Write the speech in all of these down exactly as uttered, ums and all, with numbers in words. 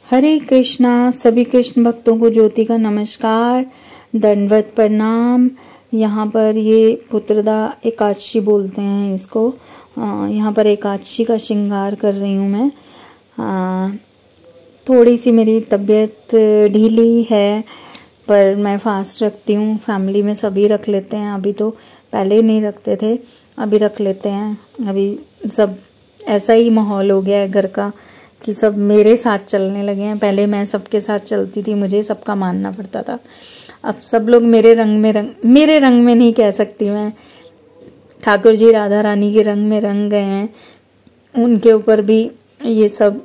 हरे कृष्णा। सभी कृष्ण भक्तों को ज्योति का नमस्कार, दंडवत प्रणाम। यहाँ पर ये पुत्रदा एकादशी बोलते हैं इसको। यहाँ पर एकादशी का श्रृंगार कर रही हूँ मैं। आ, थोड़ी सी मेरी तबीयत ढीली है, पर मैं फास्ट रखती हूँ। फैमिली में सभी रख लेते हैं, अभी तो पहले नहीं रखते थे, अभी रख लेते हैं। अभी सब ऐसा ही माहौल हो गया है घर का कि सब मेरे साथ चलने लगे हैं। पहले मैं सबके साथ चलती थी, मुझे सबका मानना पड़ता था। अब सब लोग मेरे रंग में रंग मेरे रंग में नहीं कह सकती मैं, ठाकुर जी राधा रानी के रंग में रंग गए हैं। उनके ऊपर भी ये सब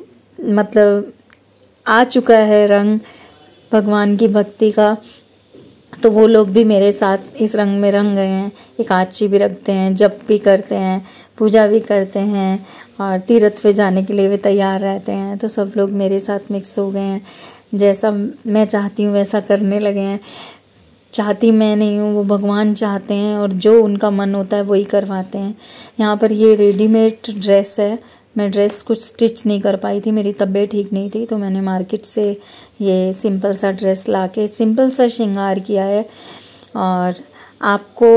मतलब आ चुका है रंग भगवान की भक्ति का, तो वो लोग भी मेरे साथ इस रंग में रंग गए हैं। एकादशी भी रखते हैं, जप भी करते हैं, पूजा भी करते हैं और तीर्थ पे जाने के लिए भी तैयार रहते हैं। तो सब लोग मेरे साथ मिक्स हो गए हैं, जैसा मैं चाहती हूँ वैसा करने लगे हैं। चाहती मैं नहीं हूँ, वो भगवान चाहते हैं और जो उनका मन होता है वही करवाते हैं। यहाँ पर ये रेडीमेड ड्रेस है, मैं ड्रेस कुछ स्टिच नहीं कर पाई थी, मेरी तबीयत ठीक नहीं थी, तो मैंने मार्केट से ये सिंपल सा ड्रेस लाके सिंपल सा श्रृंगार किया है। और आपको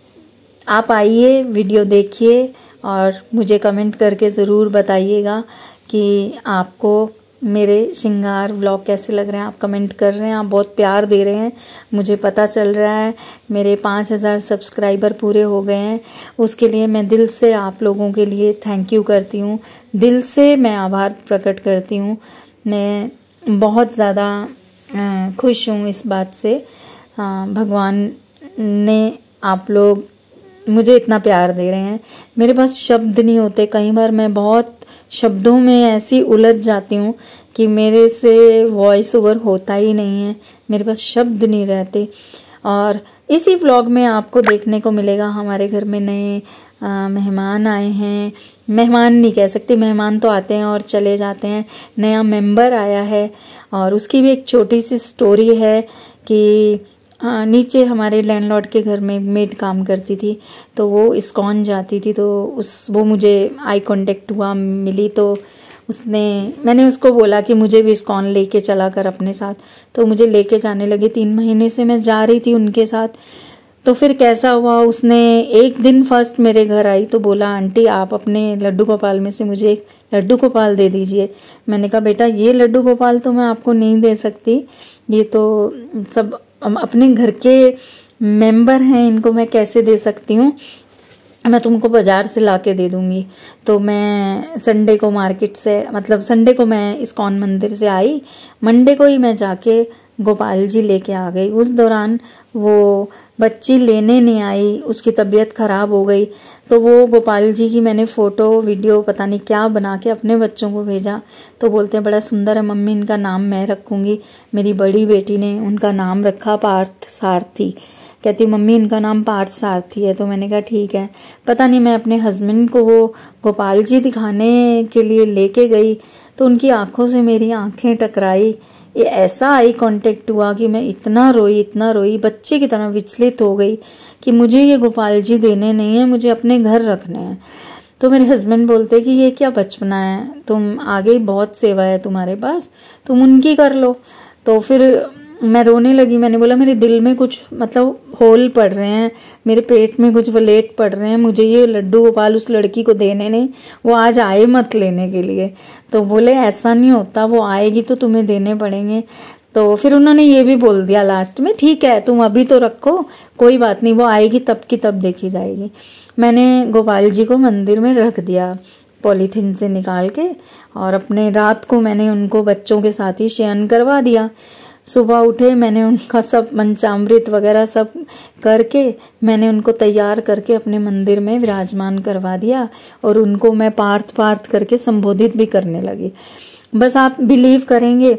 आप आइए, वीडियो देखिए और मुझे कमेंट करके ज़रूर बताइएगा कि आपको मेरे श्रृंगार व्लॉग कैसे लग रहे हैं। आप कमेंट कर रहे हैं, आप बहुत प्यार दे रहे हैं, मुझे पता चल रहा है। मेरे पाँच हज़ार सब्सक्राइबर पूरे हो गए हैं, उसके लिए मैं दिल से आप लोगों के लिए थैंक यू करती हूँ, दिल से मैं आभार प्रकट करती हूँ। मैं बहुत ज़्यादा खुश हूँ इस बात से। भगवान ने आप लोग मुझे इतना प्यार दे रहे हैं, मेरे पास शब्द नहीं होते। कई बार मैं बहुत शब्दों में ऐसी उलझ जाती हूँ कि मेरे से वॉइस ओवर होता ही नहीं है, मेरे पास शब्द नहीं रहते। और इसी व्लॉग में आपको देखने को मिलेगा हमारे घर में नए मेहमान आए हैं। मेहमान नहीं कह सकते, मेहमान तो आते हैं और चले जाते हैं। नया मेंबर आया है और उसकी भी एक छोटी सी स्टोरी है कि हाँ, नीचे हमारे लैंडलॉर्ड के घर में मेड काम करती थी, तो वो इस्कॉन जाती थी, तो उस वो मुझे आई कांटेक्ट हुआ, मिली, तो उसने मैंने उसको बोला कि मुझे भी इस्कॉन लेके चला कर अपने साथ, तो मुझे लेके जाने लगे। तीन महीने से मैं जा रही थी उनके साथ। तो फिर कैसा हुआ, उसने एक दिन फर्स्ट मेरे घर आई तो बोला, आंटी आप अपने लड्डू गोपाल में से मुझे एक लड्डू गोपाल दे दीजिए। मैंने कहा बेटा ये लड्डू गोपाल तो मैं आपको नहीं दे सकती, ये तो सब अपने घर के मेंबर हैं, इनको मैं कैसे दे सकती हूँ, मैं तुमको बाजार से लाके दे दूंगी। तो मैं संडे को मार्केट से मतलब संडे को मैं इस्कॉन मंदिर से आई, मंडे को ही मैं जाके गोपाल जी लेके आ गई। उस दौरान वो बच्ची लेने नहीं आई, उसकी तबीयत खराब हो गई, तो वो गोपाल जी की मैंने फ़ोटो वीडियो पता नहीं क्या बना के अपने बच्चों को भेजा। तो बोलते हैं बड़ा सुंदर है मम्मी, इनका नाम मैं रखूँगी। मेरी बड़ी बेटी ने उनका नाम रखा पार्थ सारथी, कहती मम्मी इनका नाम पार्थ सारथी है। तो मैंने कहा ठीक है। पता नहीं मैं अपने हस्बैंड को वो गोपाल जी दिखाने के लिए लेके गई, तो उनकी आंखों से मेरी आंखें टकराई। ये ऐसा आई कांटेक्ट हुआ कि मैं इतना रोई इतना रोई, बच्चे की तरह विचलित हो गई कि मुझे ये गोपाल जी देने नहीं है, मुझे अपने घर रखने हैं। तो मेरे हस्बैंड बोलते कि ये क्या बचपना है, तुम आगे बहुत सेवा है तुम्हारे पास, तुम उनकी कर लो। तो फिर मैं रोने लगी, मैंने बोला मेरे दिल में कुछ मतलब होल पड़ रहे हैं, मेरे पेट में कुछ वलेट पड़ रहे हैं, मुझे ये लड्डू गोपाल उस लड़की को देने नहीं, वो आज आए मत लेने के लिए। तो बोले ऐसा नहीं होता, वो आएगी तो तुम्हें देने पड़ेंगे। तो फिर उन्होंने ये भी बोल दिया लास्ट में, ठीक है तुम अभी तो रखो, कोई बात नहीं, वो आएगी तब की तब देखी जाएगी। मैंने गोपाल जी को मंदिर में रख दिया पॉलीथीन से निकाल के, और अपने रात को मैंने उनको बच्चों के साथ ही शयन करवा दिया। सुबह उठे, मैंने उनका सब पंचामृत वगैरह सब करके मैंने उनको तैयार करके अपने मंदिर में विराजमान करवा दिया, और उनको मैं पार्थ पार्थ करके संबोधित भी करने लगी। बस आप बिलीव करेंगे,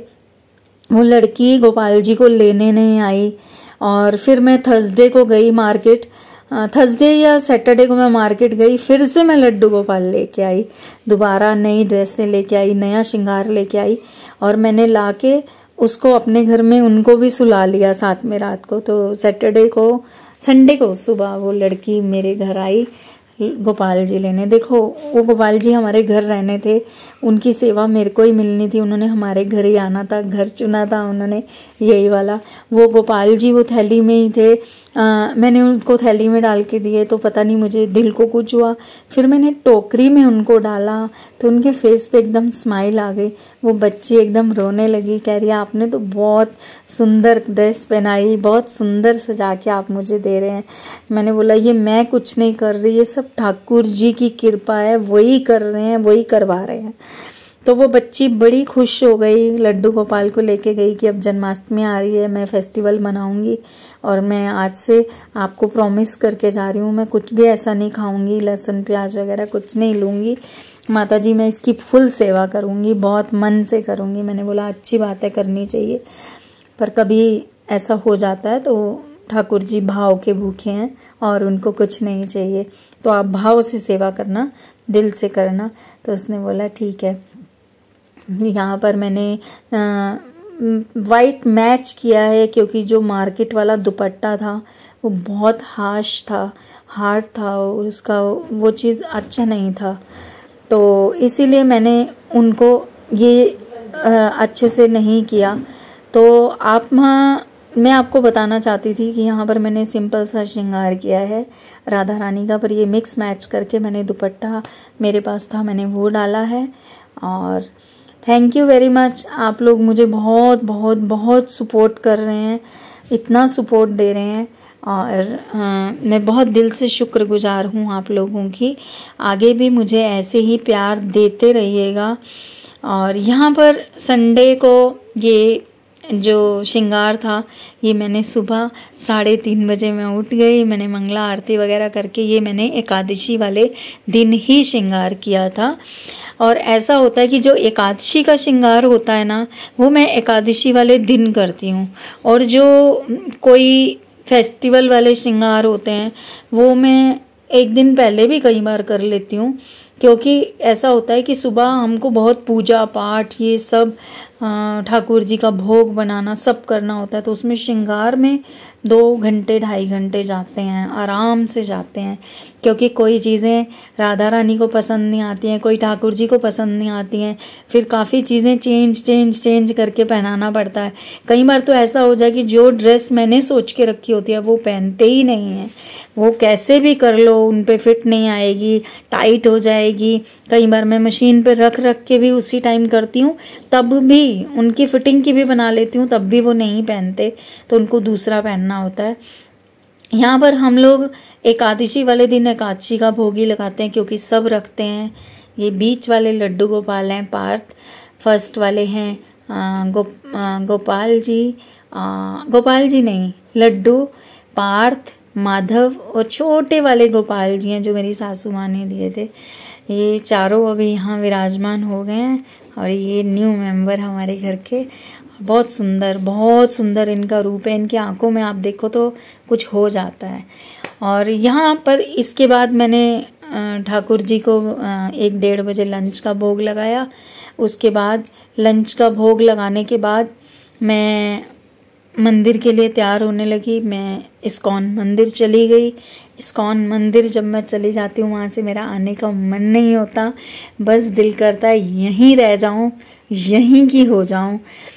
वो लड़की गोपाल जी को लेने नहीं आई। और फिर मैं थर्सडे को गई मार्केट, थर्सडे या सैटरडे को मैं मार्केट गई, फिर से मैं लड्डू गोपाल लेके आई, दोबारा नई ड्रेसें लेके आई, नया श्रृंगार लेके आई, और मैंने लाके उसको अपने घर में उनको भी सुला लिया साथ में रात को। तो सैटरडे को संडे को सुबह वो लड़की मेरे घर आई गोपाल जी लेने। देखो वो गोपाल जी हमारे घर रहने थे, उनकी सेवा मेरे को ही मिलनी थी, उन्होंने हमारे घर ही आना था, घर चुना था उन्होंने यही वाला। वो गोपाल जी वो थैली में ही थे, आ, मैंने उनको थैली में डाल के दिए तो पता नहीं मुझे दिल को कुछ हुआ, फिर मैंने टोकरी में उनको डाला तो उनके फेस पे एकदम स्माइल आ गई। वो बच्ची एकदम रोने लगी, कह रही आपने तो बहुत सुंदर ड्रेस पहनाई, बहुत सुंदर सजा के आप मुझे दे रहे हैं। मैंने बोला ये मैं कुछ नहीं कर रही, ये सब ठाकुर जी की कृपा है, वही कर रहे हैं, वही करवा रहे हैं। तो वो बच्ची बड़ी खुश हो गई, लड्डू गोपाल को लेके गई कि अब जन्माष्टमी आ रही है, मैं फेस्टिवल मनाऊंगी और मैं आज से आपको प्रॉमिस करके जा रही हूँ मैं कुछ भी ऐसा नहीं खाऊंगी, लहसुन प्याज वगैरह कुछ नहीं लूँगी माता जी, मैं इसकी फुल सेवा करूँगी, बहुत मन से करूँगी। मैंने बोला अच्छी बात है, करनी चाहिए, पर कभी ऐसा हो जाता है तो ठाकुर जी भाव के भूखे हैं और उनको कुछ नहीं चाहिए, तो आप भाव से सेवा करना, दिल से करना। तो उसने बोला ठीक है। यहाँ पर मैंने वाइट मैच किया है क्योंकि जो मार्केट वाला दुपट्टा था वो बहुत हार्श था, हार्ड था, उसका वो चीज़ अच्छा नहीं था, तो इसीलिए मैंने उनको ये अच्छे से नहीं किया। तो आप वहाँ मैं आपको बताना चाहती थी कि यहाँ पर मैंने सिंपल सा श्रृंगार किया है राधा रानी का, पर ये मिक्स मैच करके मैंने दुपट्टा मेरे पास था मैंने वो डाला है। और थैंक यू वेरी मच, आप लोग मुझे बहुत बहुत बहुत सपोर्ट कर रहे हैं, इतना सपोर्ट दे रहे हैं और आ, मैं बहुत दिल से शुक्रगुजार हूँ आप लोगों की। आगे भी मुझे ऐसे ही प्यार देते रहिएगा। और यहाँ पर संडे को ये जो श्रृंगार था ये मैंने सुबह साढ़े तीन बजे मैं उठ गई, मैंने मंगला आरती वगैरह करके ये मैंने एकादशी वाले दिन ही श्रृंगार किया था। और ऐसा होता है कि जो एकादशी का श्रृंगार होता है ना वो मैं एकादशी वाले दिन करती हूँ, और जो कोई फेस्टिवल वाले श्रृंगार होते हैं वो मैं एक दिन पहले भी कई बार कर लेती हूँ, क्योंकि ऐसा होता है कि सुबह हमको बहुत पूजा पाठ ये सब ठाकुर जी का भोग बनाना सब करना होता है, तो उसमें श्रृंगार में दो घंटे ढाई घंटे जाते हैं, आराम से जाते हैं, क्योंकि कोई चीज़ें राधा रानी को पसंद नहीं आती हैं, कोई ठाकुर जी को पसंद नहीं आती हैं, फिर काफ़ी चीज़ें चेंज चेंज चेंज करके पहनाना पड़ता है। कई बार तो ऐसा हो जाए कि जो ड्रेस मैंने सोच के रखी होती है वो पहनते ही नहीं है, वो कैसे भी कर लो उन पे फिट नहीं आएगी, टाइट हो जाएगी। कई बार मैं मशीन पे रख रख के भी उसी टाइम करती हूँ, तब भी उनकी फिटिंग की भी बना लेती हूँ, तब भी वो नहीं पहनते, तो उनको दूसरा पहनना होता है। यहाँ पर हम लोग एकादशी वाले दिन एकादशी का भोग ही लगाते हैं, क्योंकि सब रखते हैं। ये बीच वाले लड्डू गोपाल हैं पार्थ, फर्स्ट वाले हैं गो, गोपाल जी, आ, गोपाल जी नहीं लड्डू, पार्थ, माधव और छोटे वाले गोपाल जी हैं जो मेरी सासू माँ ने दिए थे। ये चारों अभी यहाँ विराजमान हो गए हैं और ये न्यू मेंबर हमारे घर के। बहुत सुंदर बहुत सुंदर इनका रूप है, इनकी आंखों में आप देखो तो कुछ हो जाता है। और यहाँ पर इसके बाद मैंने ठाकुर जी को एक डेढ़ बजे लंच का भोग लगाया। उसके बाद लंच का भोग लगाने के बाद मैं मंदिर के लिए तैयार होने लगी। मैं इस्कॉन मंदिर चली गई। इस्कॉन मंदिर जब मैं चली जाती हूँ वहाँ से मेरा आने का मन नहीं होता, बस दिल करता है यहीं रह जाऊँ, यहीं की हो जाऊँ।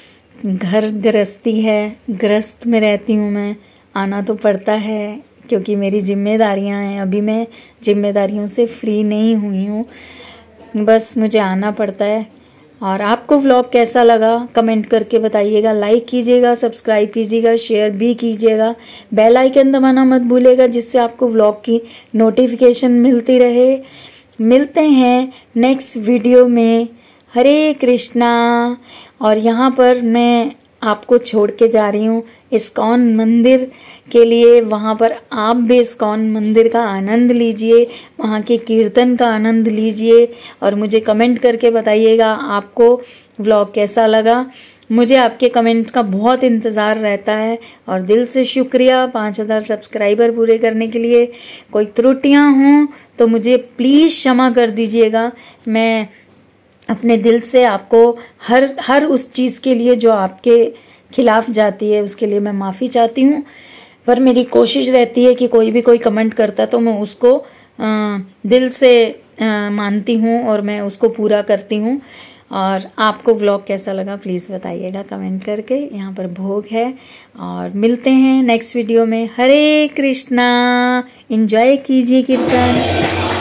घर गृहस्थी है, गृहस्थ में रहती हूँ मैं, आना तो पड़ता है क्योंकि मेरी जिम्मेदारियाँ हैं। अभी मैं जिम्मेदारियों से फ्री नहीं हुई हूँ, बस मुझे आना पड़ता है। और आपको व्लॉग कैसा लगा कमेंट करके बताइएगा, लाइक कीजिएगा, सब्सक्राइब कीजिएगा, शेयर भी कीजिएगा, बेल आइकन दबाना मत भूलिएगा जिससे आपको व्लॉग की नोटिफिकेशन मिलती रहे। मिलते हैं नेक्स्ट वीडियो में। हरे कृष्णा। और यहाँ पर मैं आपको छोड़ के जा रही हूँ इस्कॉन मंदिर के लिए। वहाँ पर आप भी इस्कॉन मंदिर का आनंद लीजिए, वहाँ के कीर्तन का आनंद लीजिए और मुझे कमेंट करके बताइएगा आपको व्लॉग कैसा लगा। मुझे आपके कमेंट का बहुत इंतज़ार रहता है और दिल से शुक्रिया पाँच हज़ार सब्सक्राइबर पूरे करने के लिए। कोई त्रुटियाँ हों तो मुझे प्लीज़ क्षमा कर दीजिएगा। मैं अपने दिल से आपको हर हर उस चीज़ के लिए जो आपके खिलाफ जाती है उसके लिए मैं माफ़ी चाहती हूँ, पर मेरी कोशिश रहती है कि कोई भी कोई कमेंट करता तो मैं उसको दिल से आ, मानती हूँ और मैं उसको पूरा करती हूँ। और आपको व्लॉग कैसा लगा प्लीज़ बताइएगा कमेंट करके। यहाँ पर भोग है और मिलते हैं नेक्स्ट वीडियो में। हरे कृष्णा, एंजॉय कीजिए कीर्तन।